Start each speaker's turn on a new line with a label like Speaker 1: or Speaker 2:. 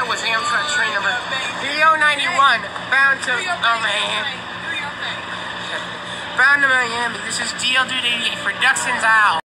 Speaker 1: was Amtrak train number 3091, bound to, oh man, bound to Miami. This is DL Dude 88 for Ducks and Owl.